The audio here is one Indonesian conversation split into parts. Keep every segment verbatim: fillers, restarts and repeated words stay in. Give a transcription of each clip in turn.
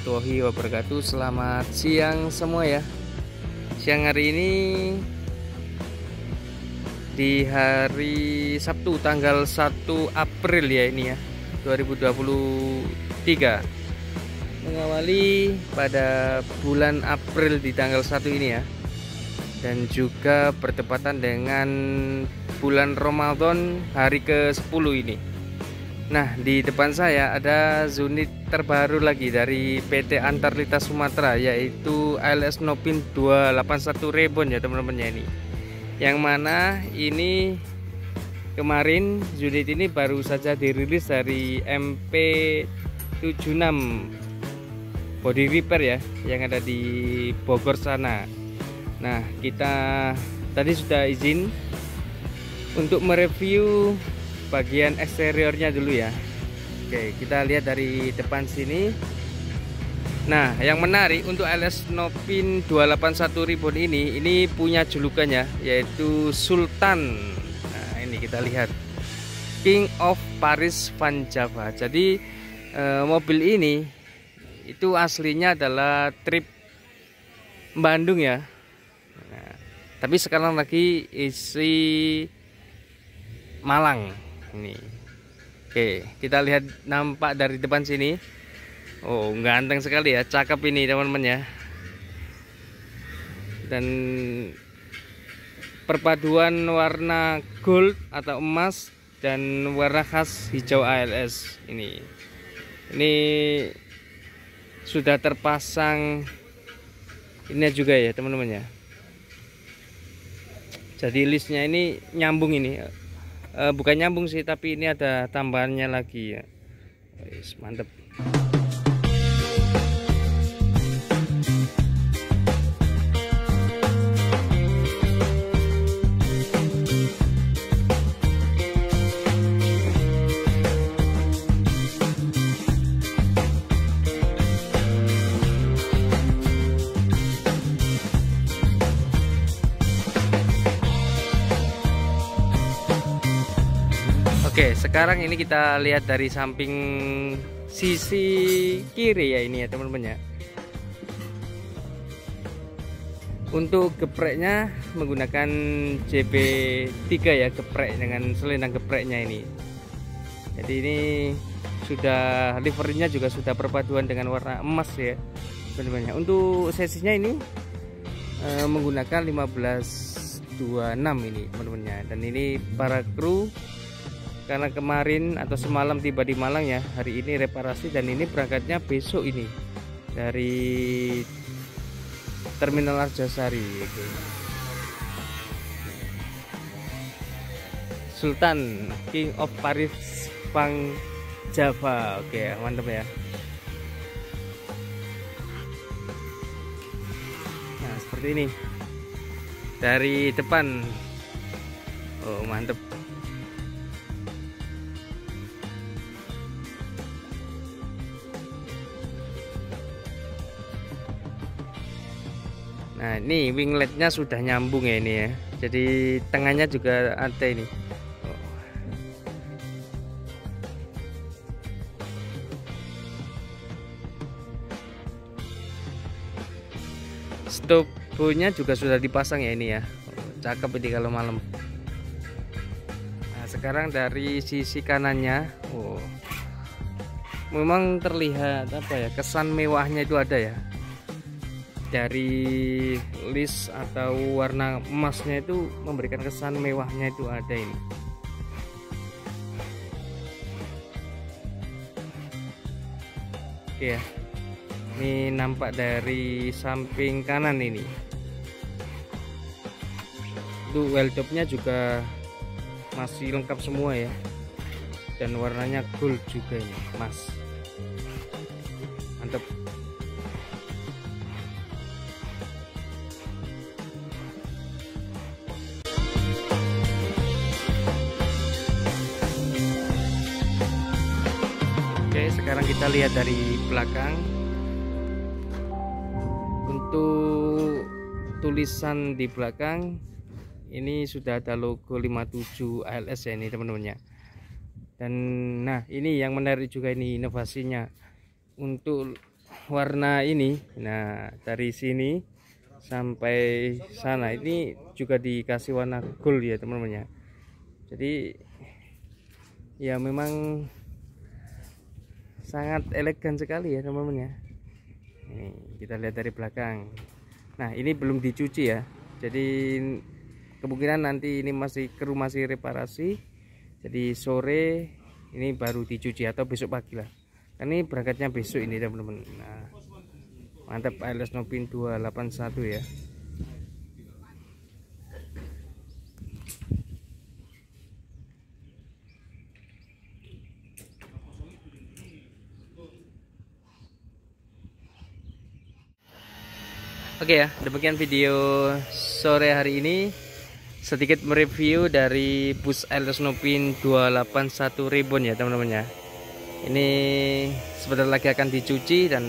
warahmatullahi wabarakatuh. Selamat siang semua ya. Siang hari ini di hari Sabtu tanggal satu April ya ini ya dua ribu dua puluh tiga, mengawali pada bulan April di tanggal satu ini ya, dan juga bertepatan dengan bulan Ramadan hari ke sepuluh ini. Nah, di depan saya ada unit terbaru lagi dari P T Antarlita Sumatera, yaitu A L S Nopin dua delapan satu Reborn ya teman-teman ya ini. Yang mana ini kemarin unit ini baru saja dirilis dari M P tujuh enam Body Repair ya, yang ada di Bogor sana. Nah, kita tadi sudah izin untuk mereview bagian eksteriornya dulu ya. Oke, kita lihat dari depan sini. Nah, yang menarik untuk A L S Nopin dua delapan satu Reborn ini, ini punya julukannya yaitu Sultan. Nah, ini kita lihat King of Paris Van Java. Jadi eh, mobil ini itu aslinya adalah trip Bandung ya. Nah, tapi sekarang lagi isi Malang ini. Oke, kita lihat nampak dari depan sini. Oh, ganteng sekali ya, cakep ini teman-teman ya. Dan perpaduan warna gold atau emas dan warna khas hijau A L S ini. Ini sudah terpasang ini juga ya teman-teman ya. Jadi listnya ini nyambung ini. E, bukan nyambung sih, tapi ini ada tambahannya lagi ya. Wis, mantep. Oke, sekarang ini kita lihat dari samping sisi kiri ya ini ya teman-teman ya. Untuk gepreknya menggunakan J B tiga ya, geprek dengan selendang gepreknya ini. Jadi ini sudah liverynya juga sudah perpaduan dengan warna emas ya teman-teman ya. Untuk sesinya ini e, menggunakan lima belas dua puluh enam ini teman-teman ya. Dan ini para kru karena kemarin atau semalam tiba di Malang ya, hari ini reparasi dan ini berangkatnya besok ini dari Terminal Arjasari. Oke. Sultan King of Paris Van Java. Oke, mantap ya. Nah, seperti ini dari depan. Oh, mantap. Nah, ini wingletnya sudah nyambung ya ini ya. Jadi tengahnya juga ada ini. Oh. Stopnya juga sudah dipasang ya ini ya. Oh, cakep ini kalau malam. Nah, sekarang dari sisi kanannya, oh, memang terlihat apa ya, kesan mewahnya itu ada ya. Dari list atau warna emasnya itu memberikan kesan mewahnya itu ada ini. Oke ya, ini nampak dari samping kanan ini. Itu wheel topnya juga masih lengkap semua ya, dan warnanya gold juga ini, emas. Mantap. Oke, sekarang kita lihat dari belakang. Untuk tulisan di belakang ini sudah ada logo lima puluh tujuh A L S ya ini teman-teman ya. Dan nah, ini yang menarik juga ini inovasinya. Untuk warna ini. Nah, dari sini sampai sana ini juga dikasih warna gold ya teman-teman ya. Jadi ya memang sangat elegan sekali ya teman-teman ya. Nih, kita lihat dari belakang. Nah, ini belum dicuci ya. Jadi kemungkinan nanti ini masih kru masih reparasi. Jadi sore ini baru dicuci atau besok pagi lah. Ini berangkatnya besok ini teman-teman. Nah, mantap A L S Nopin dua delapan satu ya. Oke ya, demikian video sore hari ini, sedikit mereview dari bus A L S Nopin dua delapan satu Reborn ya teman-teman ya. Ini sebentar lagi akan dicuci dan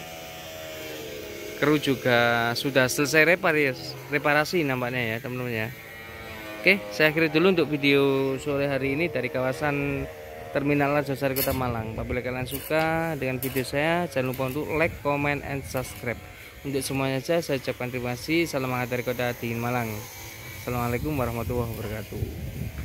kru juga sudah selesai reparasi, reparasi nampaknya ya teman-teman ya. Oke, saya akhiri dulu untuk video sore hari ini dari kawasan Terminal Arjosari Kota Malang. Apabila kalian suka dengan video saya, jangan lupa untuk like, comment, and subscribe. Untuk semuanya saja saya ucapkan terima kasih. Salam hangat dari Kota Dingin Malang. Assalamualaikum warahmatullahi wabarakatuh.